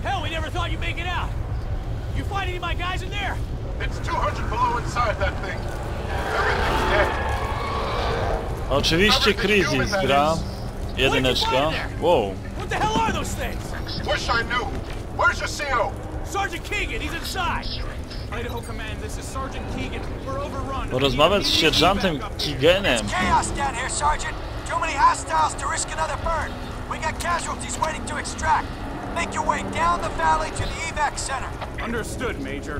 Hell, we never thought you'd make it out. You find any of my guys in there? It's 200 below inside that thing. Everything's dead. Oczywiście Crisis gra. Jedyneczka. Wow. What the hell are those things? Wish I knew. Where's your CO? Sergeant Keegan, he's inside. Idaho Command, this is Sergeant Keegan. We're overrun. Porozmawiać z sierżantem Keeganem. Chaos down here, Sergeant. Too many hostiles to risk another burn. We got casualties waiting to extract. Make your way down the valley to the evac center. Understood, Major.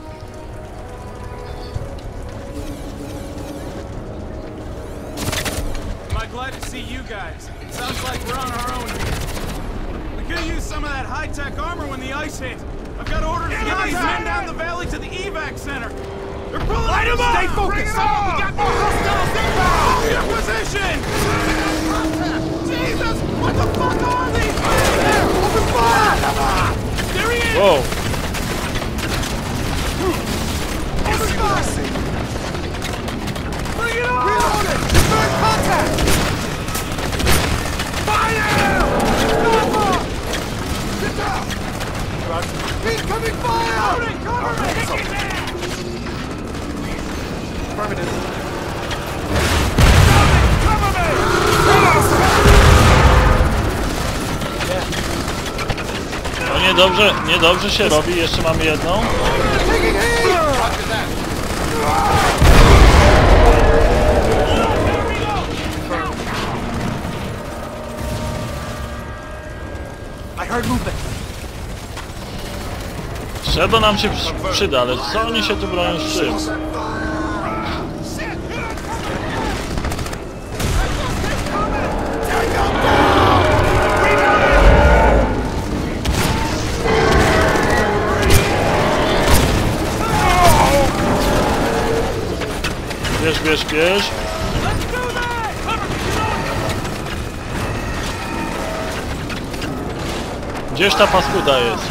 Am I glad to see you guys? Sounds like we're on our own here. We could use some of that high-tech armor when the ice hit. I've got orders to get these men down the valley to the evac center. They're pulling. Light them up! Stay focused! We got more hostiles inbound! Hold your position! Jesus! What the fuck are these? There! Open fire! There he is! Wow. Open fire! Bring it on! Reloaded! Third contact! Fire! Cover! Get down! Incoming fire! Loading! Cover me! Affirmative. Cover me! No niedobrze się robi, jeszcze mamy jedną. Trzeba nam się przyda, ale co oni się tu bronią z czym? Bierz. Gdzież ta paskuda jest?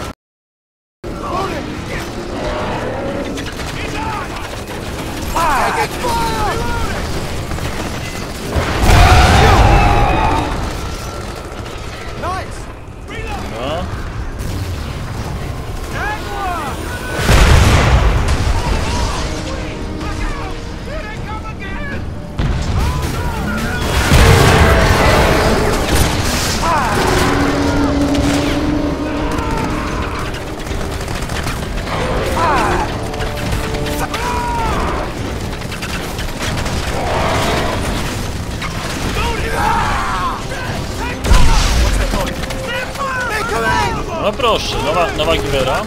No proszę, nowa giwera.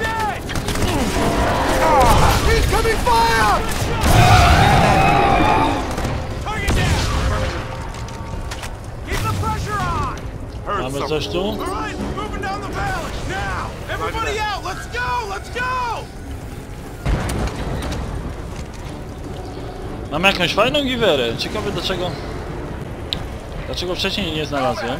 Mamy coś tu? Mam jakąś fajną giwerę. Ciekawe dlaczego wcześniej nie znalazłem.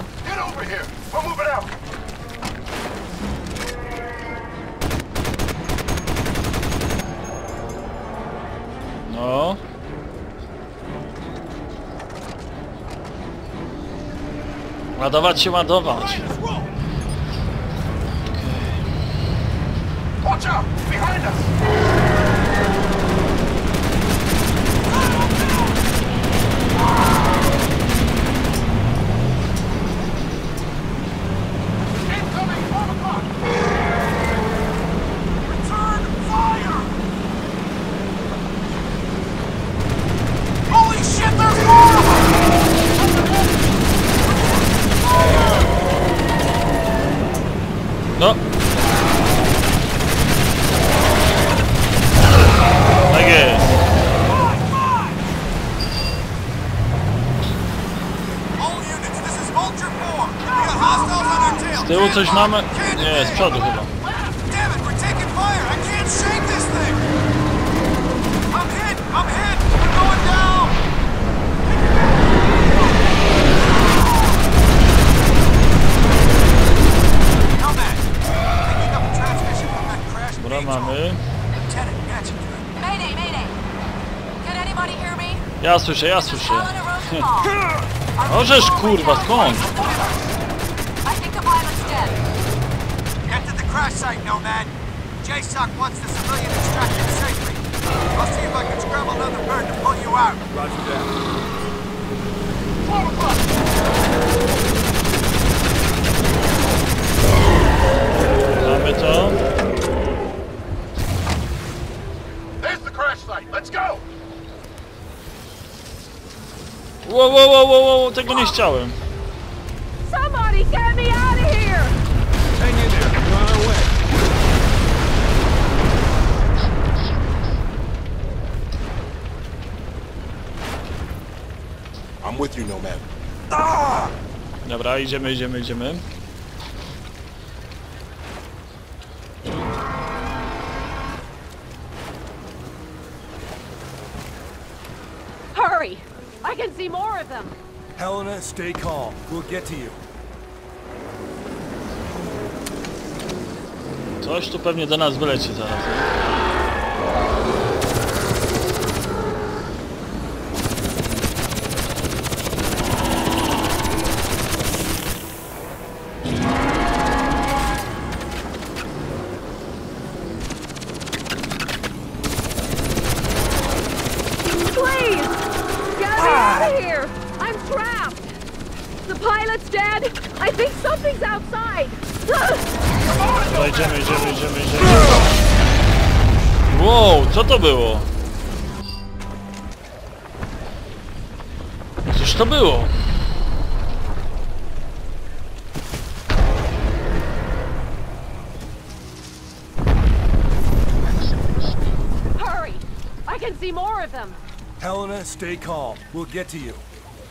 No. Ładować się, ładować. Watch out! Behind us! No. Tak jest. Z tyłu coś mamy? Nie, z przodu chyba. Dobra, mamy. Ja słyszę. Ożeż kurwa, skąd? crash site, Nomad. JSOC wants the civilian extracted safely. I'll see if I can scramble another bird to pull you out. Roger that. Mamy to. There's the crash site. Let's go. Wow, tego nie chciałem. Somebody get me out of here! Hang in there. We're on our way. I'm with you, Nomad. Dobra, idziemy. Hurry! I can see more of them! Helena, stay calm. We'll get to you. Coś tu pewnie do nas wyleci zaraz. Please! Get me out of here! I'm trapped! The pilot's dead! I think something's outside! Dobra, idziemy. Wow, co to było? Cóż to było? Hurry! I can see more of them! Helena, stay calm. We'll get to you.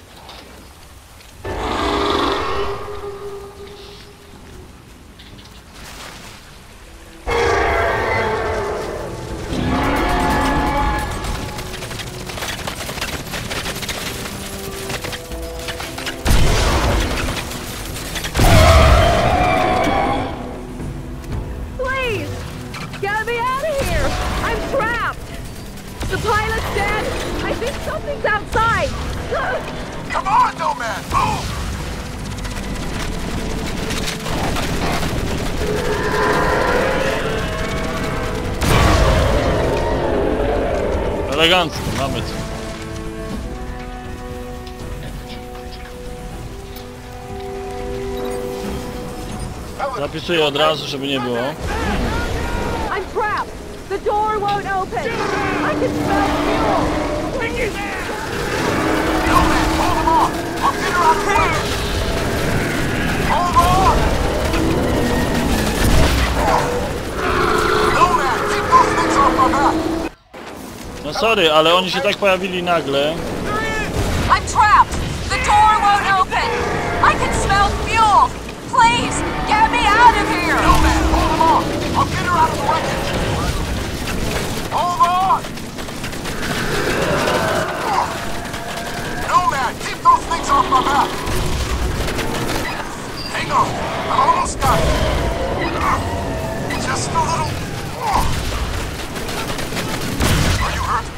Please! Get me out of here! I'm trapped! The pilot's dead! I think something's outside! Come on, Nomad! Move! Elegancko, mamy to. Zapisuję od razu, żeby nie było. I'm trapped! The door won't open! I can smell fuel! Please! Nomad, hold him off! I'll get her out of the way! Hold on! Nomad, keep those things off my back! No sorry, ale oni się tak pojawili nagle. I'm trapped! The door won't open! I can smell fuel! Please, get me out of here! Nomad, hold him off! I'll get her out of the wreckage! Hold on! Nomad, keep those things off my back! Hang on, I almost got it. Just a little... Are you hurt?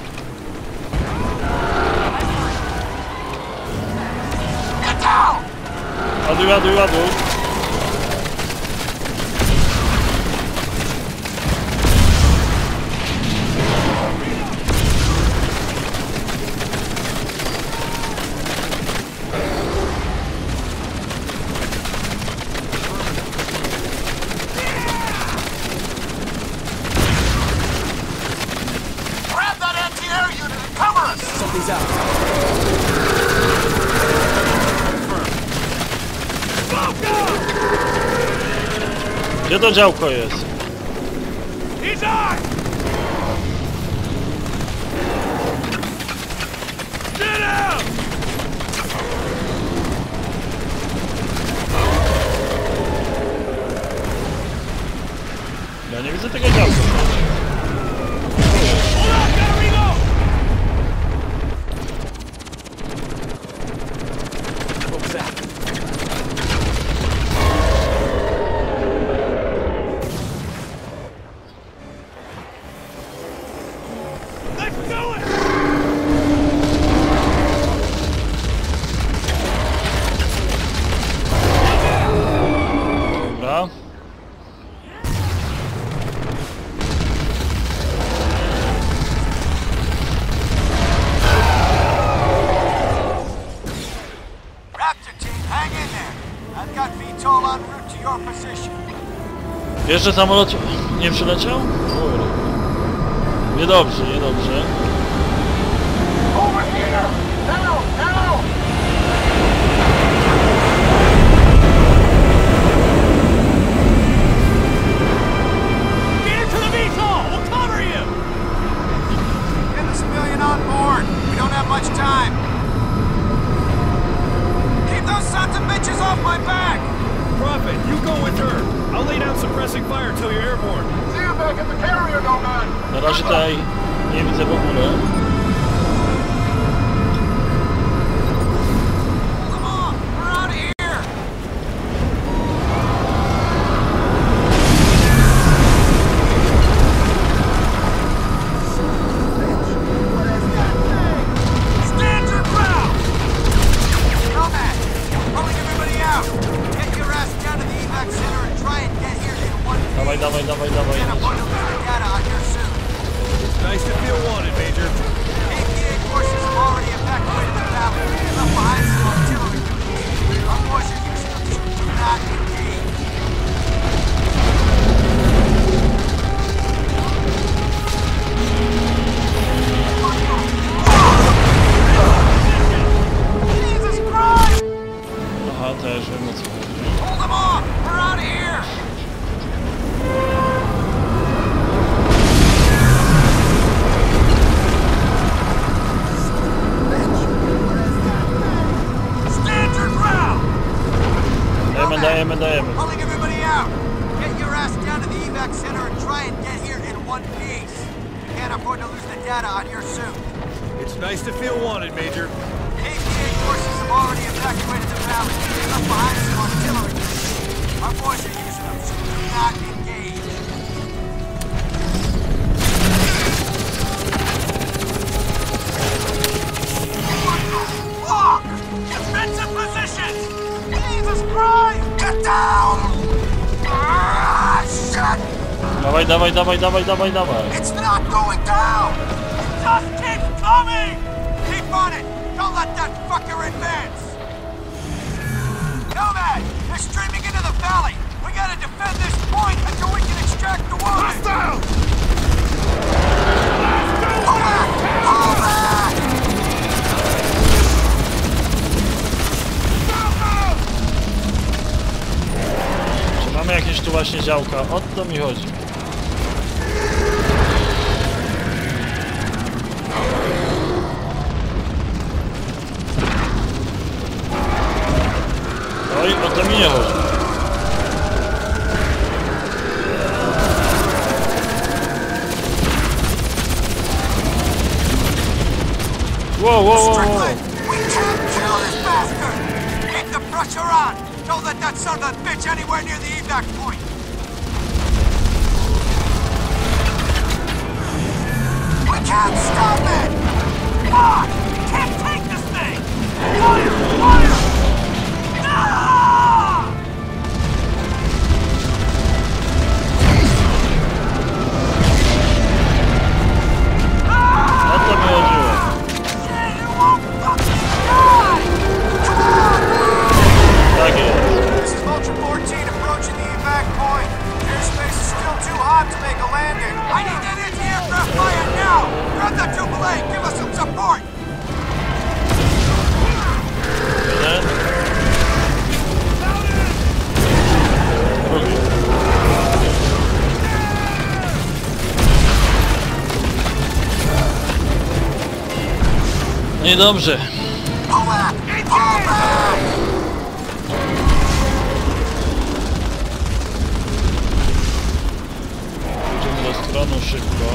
Get down! Ładuj. Grab that anti-air unit and cover us! Something's out. Gdzie to działko jest? He's on! Get out! Ja nie widzę tego działka. Hold on, gotta reload! What was that? Let's do it! Dobra. Jeszcze samolot nie przyleciał? Kurde. Niedobrze, niedobrze. Over here! Now! Now! Get into the VTOL! We'll cover you! Get the civilian on board. We don't have much time. Keep those sons of bitches off my back! Prophet, you go with her. I'll lay down suppressing fire till you're airborne. See you back at the carrier, Nomad! Na razie tutaj nie widzę w ogóle. Come on, we're out of here! Stand your ground! Nomad, pulling everybody out! Get your ass down to the evac center and try and get here in one piece. Dawaj, dawaj, dawaj, dawaj. Get a bunch of data on your suit. It's nice to feel wanted, Major. APA forces have already evacuated the valley. Left behind some artillery units. Our boys are using them to do not engage. Jesus Christ! Aha, też wiem o co chodzi. Hold them off! We're out of here! Stand your ground! Dajemy, dajemy, dajemy. Pulling everybody out! Get your ass down to the evac center and try and get here in one piece. Can't afford to lose the data on your suit. It's nice to feel wanted, Major. APA forces have already evacuated the valley. Left behind some artillery units. Our boys are using them, so do not engage. Fuck! Defensive positions! Jesus Christ! Get down! Ah, shit! Dawaj, dawaj, dawaj, dawaj, dawaj, dawaj. It's not going down! It just keeps coming! Keep on it! Don't let that fucker advance! Nomad! They're streaming into the valley! We gotta defend this point until we can extract the wounded! Hostile! Pull back! Pull back! Czy mamy jakieś tu właśnie działka? O to mi chodzi. Oj, o to mi nie chodzi. Whoa, whoa, whoa, Strickland! whoa. We can't kill this bastard! Keep the pressure on! Don't let that son of a bitch anywhere near the evac point! We can't stop it! Fuck! Can't take this thing! Fire! Fire! Ah! O to mi chodziło. Shit, you won't fucking die! Tak jest. This is Vulture 14 approaching the evac point. Airspace is still too hot to make a landing. I need that anti-aircraft fire now! Grab that Jubilee! Give us some support! Jeden. Drugi. Niedobrze. Pull back! Pull back! Idziemy do strony szybko.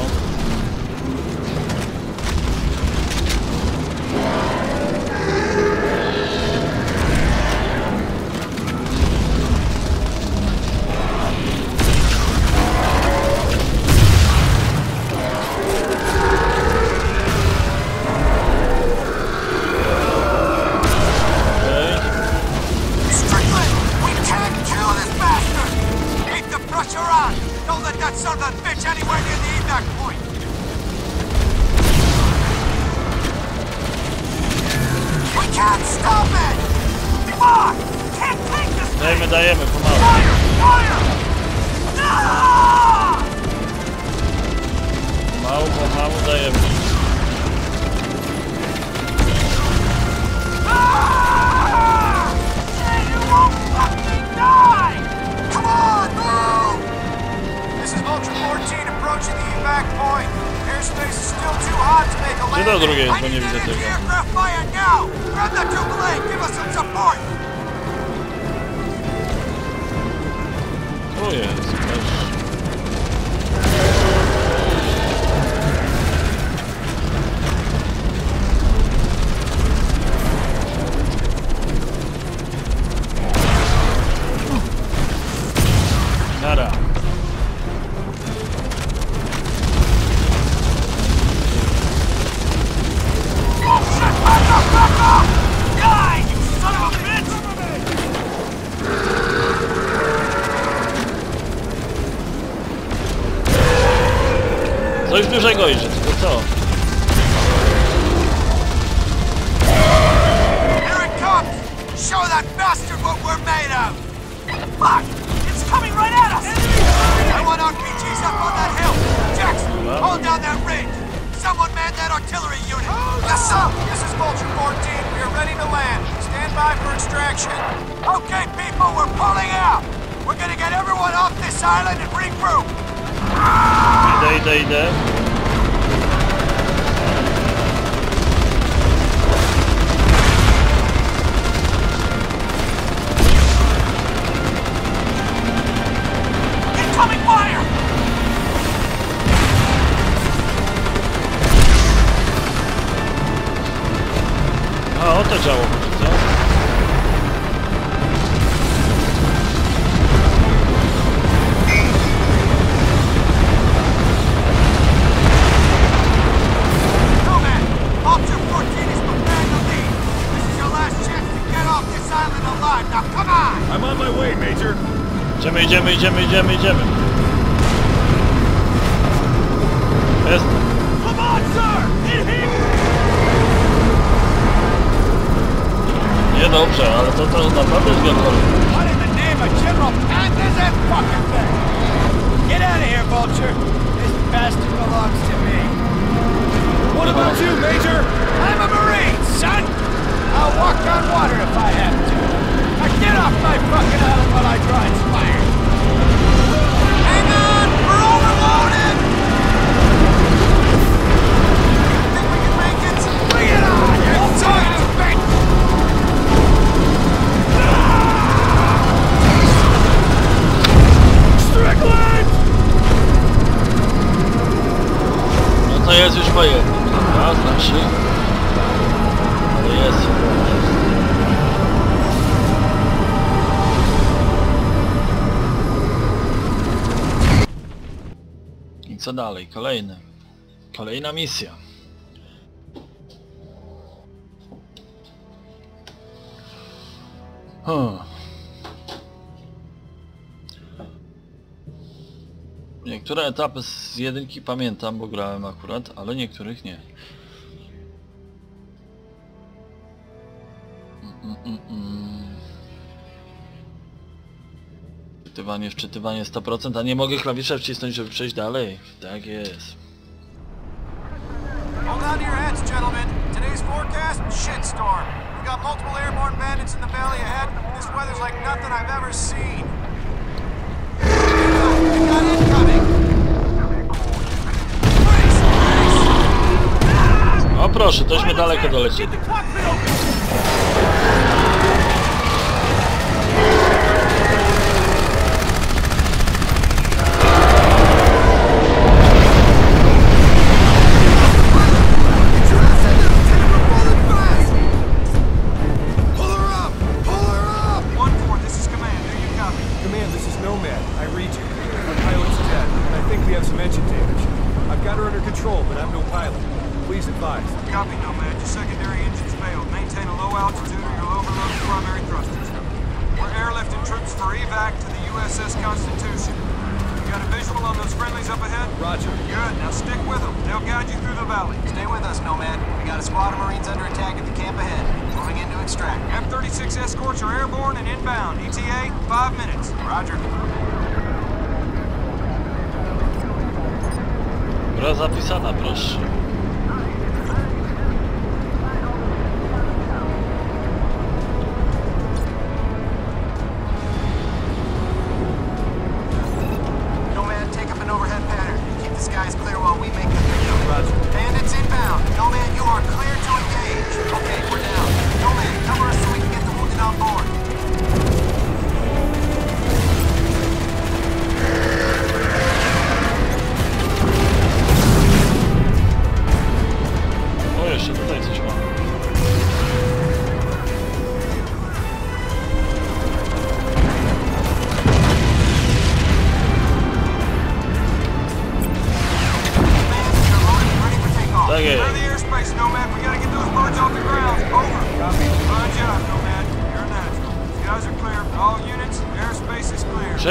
Strickland! We can't kill this bastard! Keep the pressure on! Don't let that son of a bitch anywhere near the evac point! We can't stop it! Fuck! Can't take this thing! Dajemy, dajemy, pomału. Fire! Fire! No! evac point. Airspace is still too hot to make a Gdzie do landing. drugiej jest, I bo nie need widzę an tego. anti-aircraft fire now. Grab that AAA. Give us some support. Tu jest. Nara. Coś dużego idzie, tylko co? Here it comes. Show that bastard what we're made of. Fuck! It's coming right at us. I want RPGs up on that hill. Jackson, hold down that range. Someone man that artillery unit. Yes, sir. This is Vulture 14. We are ready to land. Stand by for extraction. Okay, people, we're pulling out. We're gonna get everyone off this island and regroup. Idę. Incoming fire! A, o to działo, co? Nomad, Vulture 14 is preparing to leave. This is your last chance to get off this island alive. Now come on! I'm on my way, Major. Idziemy. Jest. Come on, sir! In here! Niedobrze, ale to naprawdę jest wielkość. What in the name of General Pat is that fucking thing? Get out of here, Vulture. This bastard belongs to me. What about you, Major? I'm a Marine, son! I'll walk on water if I have to. Now get off my fucking island while I draw its fire. Hang on! We're overloaded! Think we can make it? Bring it on! You're tight as bait! Strickland! No to jest już wojenny, prawda? Znaczy... Ale jest. I co dalej? Kolejna misja. Niektóre etapy z jedynki pamiętam, bo grałem akurat, ale niektórych nie. Wczytywanie 100%, a nie mogę klawisza wcisnąć, żeby przejść dalej. Tak jest. Hold on to your hats, gentlemen. Today's forecast, shitstorm. We've got multiple airborne bandits in the valley ahead. This weather's like nothing I've ever seen. We got incoming! O proszę, tośmy daleko dolecieli. Command, this is Nomad. I read you. Our pilot's dead, and I think we have some engine damage. I've got her under control, but I'm no pilot. Please advise. Copy, Nomad. Your secondary engines failed. Maintain a low altitude or you'll overload the primary thrusters. We're airlifting troops for evac to the USS Constitution. You got a visual on those friendlies up ahead? Roger. Good. Now stick with them. They'll guide you through the valley. Stay with us, Nomad. We got a squad of Marines under attack at the camp ahead. Moving in to extract. F-36 escorts are airborne and inbound. ETA, 5 minutes. Roger. Gra zapisana, proszę. Nomad, take up an overhead pattern. Keep the skies clear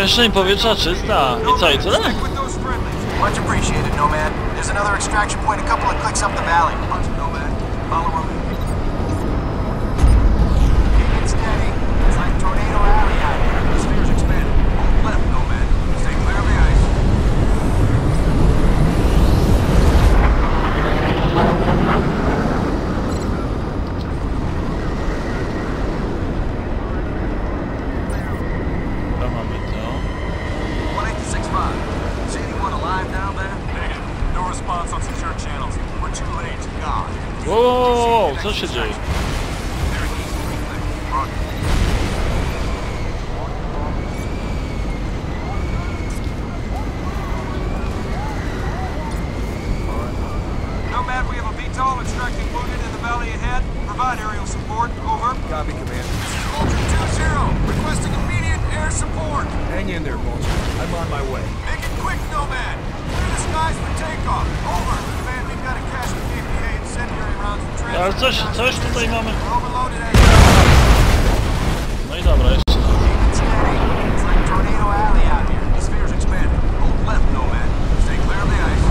Przestrzeń powietrza czysta. I co, i tyle? Stick with those friendlies. Much appreciated, Nomad. There's another extraction point a couple of clicks up the valley. Punch it, Nomad. Follow him. Keep it steady. It's like Tornado Alley out here. The sphere's expanding. Hold left, Nomad. Stay clear of the ice. Tam mamy to. 1865. See anyone alive down there? Negative. No response on secure channels. We're too late. God. Wow, co się dzieje? Very easy. Run. Nomad, we have a VTOL extracting wounded in the valley ahead. Provide aerial support. Over. Copy, Commander. Vulture 2-0. Requesting immediate air support. Hang in there, Vulture. I'm on my way. Make it quick, Nomad. Clear the skies for takeoff. Over. Command, we've got a cache of KPA incendiary rounds and Ale transfer. coś tutaj mamy. We're overloaded as No i dobra, jeszcze. Keep it steady. It's like Tornado Alley out here. The sphere's expanding. Hold left, Nomad. Stay clear of the ice.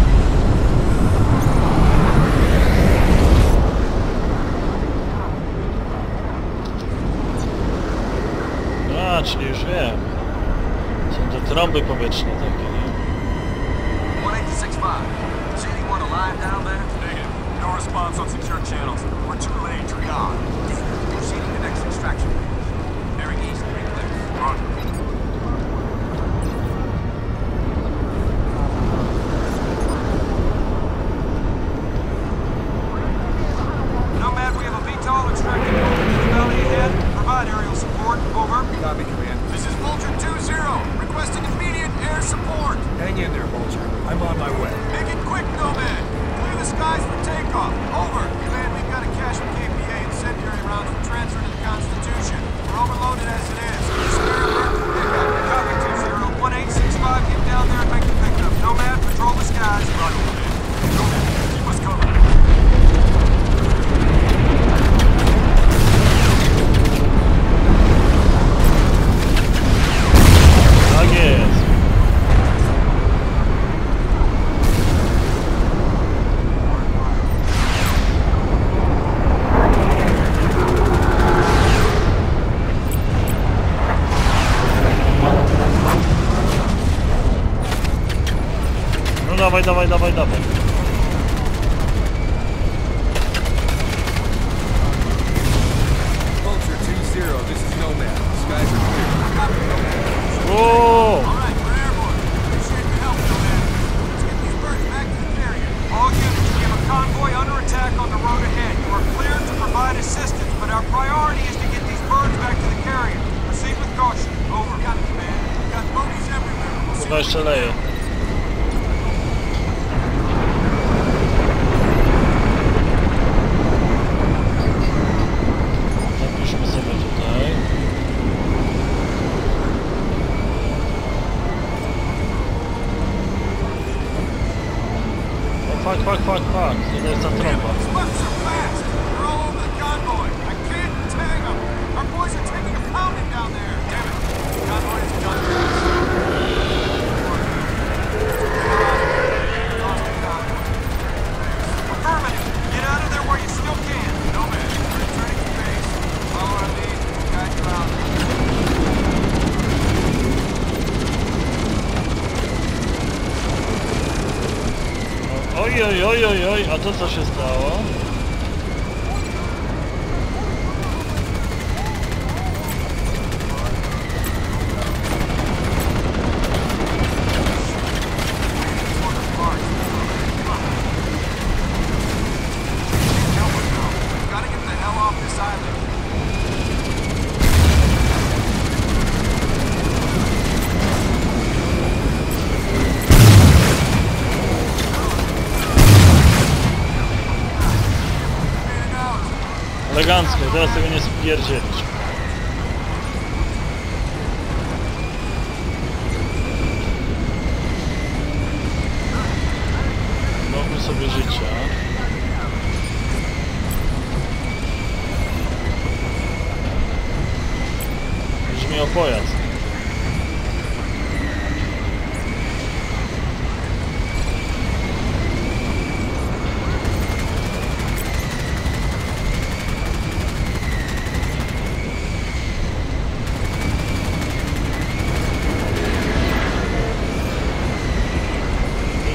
A, czyli już wiem. Są te trąby powietrzne takie, nie? 1865. See anyone alive down there? Negative. No response on secure channels. We're too late. God. Proceeding to next extraction. Bearing east, green clear. Run. Nomad, we have a VTOL extracting wounded in the valley ahead. Provide aerial support. Over. Copy, Commander. This is Vulture 2-0. Requesting immediate air support. Hang in there, Vulture. I'm on my way. Make it quick, Nomad. Clear the skies for takeoff. Over. Command, we've got a cache of KPA incendiary rounds for transfer to the Constitution. We're overloaded as it is. Spare emergency pickup. Copy 2-0. 1865. Get down there and make the pickup. Nomad, patrol the skies. Run, man. Nomad, keep us covered. Tak jest. No dawaj, dawaj, dawaj, dawaj. Vulture 2-0. This is Nomad. Skies are clear. O! All right, we're airborne. Appreciate the help, Nomad. Let's get these birds back to the carrier. All units, we have a convoy under attack on the road ahead. You are cleared to provide assistance, but our priority is to get these birds back to the carrier. Proceed with caution. Over. Got it, Command. We've got bogies everywhere. We'll see Chyba jeszcze leje. Zapiszmy sobie tutaj. O, fuck, fuck, fuck, fuck. Tutaj jest ta trąba. These bugs are fast. They're all over the convoy. I can't tag them. Our boys are taking a pounding down there. Damn it. The convoy is done. Affirmative. Get out of there while you still can. Nomad, we're returning to base. Follow our lead. We'll guide you out. Oj, oj, oj, oj, oj, a to co się stało? Gotta get the hell off this island. Elegancko, teraz tego nie spierdzielić. Zbawmy sobie życia. Chodzi mi o pojazd.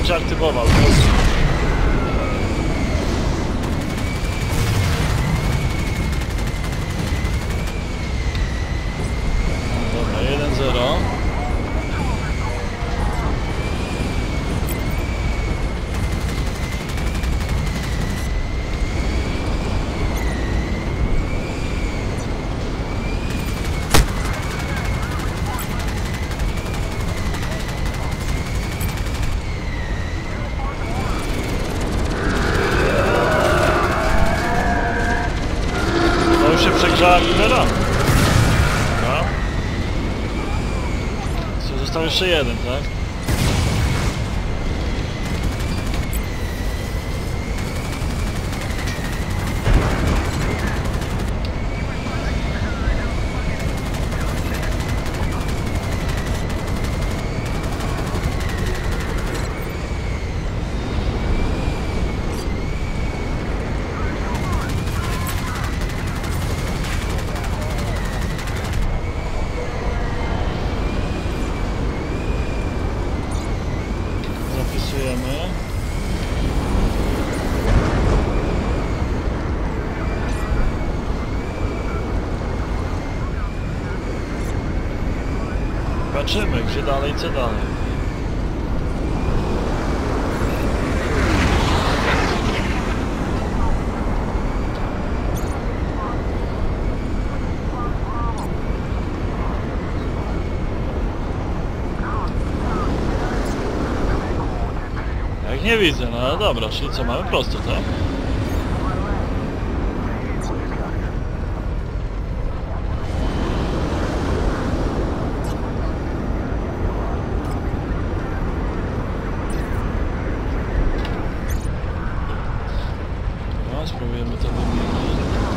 bym cię aktywował. Dobra, 1-0. Przegrzała Gimera. No. Został jeszcze jeden, tak? Zobaczymy, gdzie dalej, co dalej. Jak nie widzę, no ale dobra, czyli co, mamy prosto, tak? Spróbujemy to wymienić.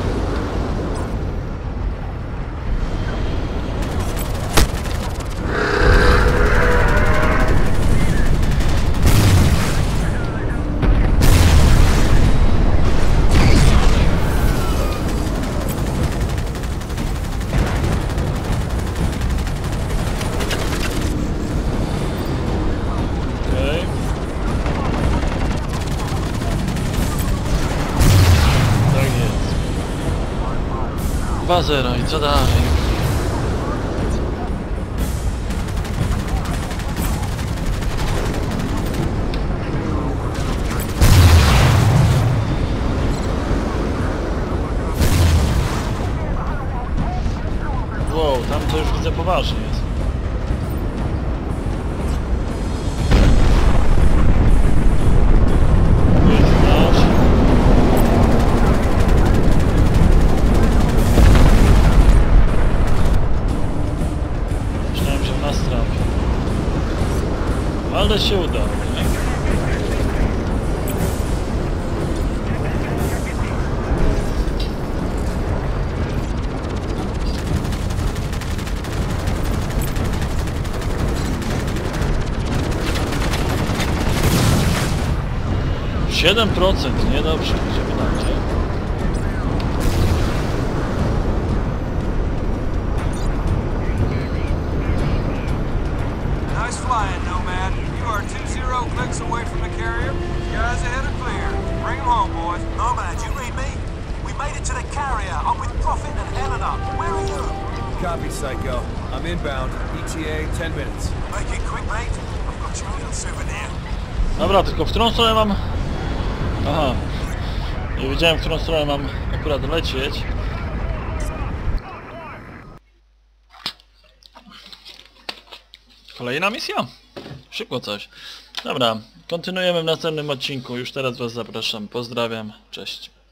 Okay. 2-0 i co dalej? Wow, tam to już widzę poważnie jest. Ale się udało, nie? Siedem procent, niedobrze, idziemy dalej. Nice flying, Nomad. You are 2-0 clicks away from the carrier. Guys ahead are clear. Bring them home, boys. Nomad, you read me? We made it to the carrier. I'm with Prophet and Helena. Where are you? Copy, Psycho. I'm inbound. ETA 10 minutes. Make it quick, mate. I've got you a little souvenir. Dobra, tylko w którą stronę mam... Aha. Nie wiedziałem, w którą stronę mam akurat lecieć. Kolejna misja? Szybko coś. Dobra, kontynuujemy w następnym odcinku. Już teraz was zapraszam. Pozdrawiam. Cześć.